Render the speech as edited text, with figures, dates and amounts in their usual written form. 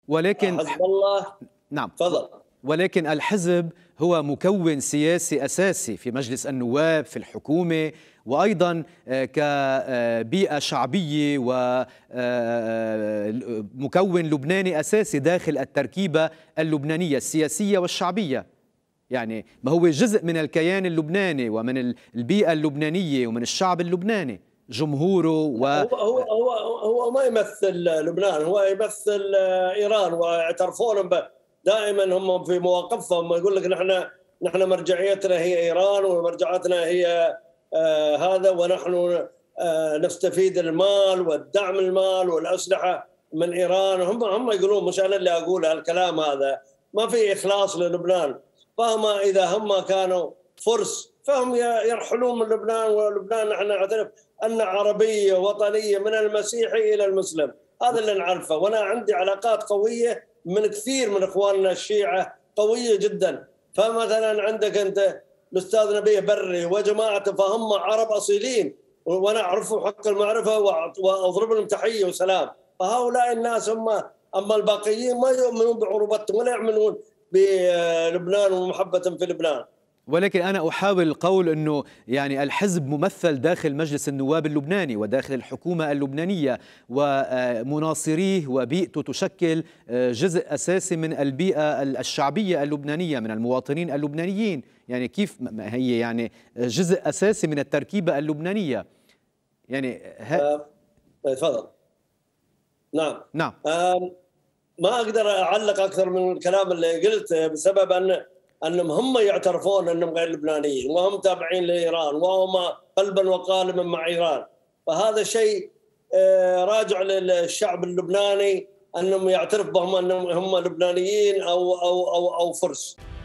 ولكن حزب الله. نعم، تفضل. ولكن الحزب هو مكون سياسي أساسي في مجلس النواب، في الحكومة، وأيضا كبيئة شعبية ومكون لبناني أساسي داخل التركيبة اللبنانية السياسية والشعبية. يعني ما هو جزء من الكيان اللبناني ومن البيئة اللبنانية ومن الشعب اللبناني، جمهوره هو ما يمثل لبنان، هو يمثل إيران، ويعترفون دائما هم في مواقفهم يقول لك نحن مرجعيتنا هي إيران، ومرجعتنا هي هذا، ونحن نستفيد المال والدعم المال والأسلحة من إيران. هم يقولون، مش أنا اللي أقول هالكلام هذا. ما في إخلاص للبنان. فهم إذا هم كانوا فرس فهم يرحلون من لبنان، ولبنان نحن نعترف أن عربية وطنية من المسيحي إلى المسلم، هذا اللي نعرفه. وأنا عندي علاقات قوية من كثير من إخواننا الشيعة، قوية جدا. فمثلا عندك أنت الأستاذ نبيه بري وجماعته، فهم عرب أصيلين، وأنا أعرفهم حق المعرفة وأضرب لهم تحية وسلام. فهؤلاء الناس هم. أما الباقيين ما يؤمنون بعروبتهم ولا يؤمنون بلبنان ومحبة في لبنان. ولكن أنا أحاول القول أنه يعني الحزب ممثل داخل مجلس النواب اللبناني وداخل الحكومة اللبنانية، ومناصريه وبيئته تشكل جزء أساسي من البيئة الشعبية اللبنانية، من المواطنين اللبنانيين. يعني كيف هي يعني جزء أساسي من التركيبة اللبنانية يعني تفضل. نعم. ما أقدر أعلق أكثر من الكلام اللي قلته، بسبب أنهم هم يعترفون أنهم غير لبنانيين، وهم تابعين لإيران، وهم قلبا وقالبا مع إيران. فهذا شيء راجع للشعب اللبناني، أنهم يعترف بهم أنهم هم لبنانيين أو فرس.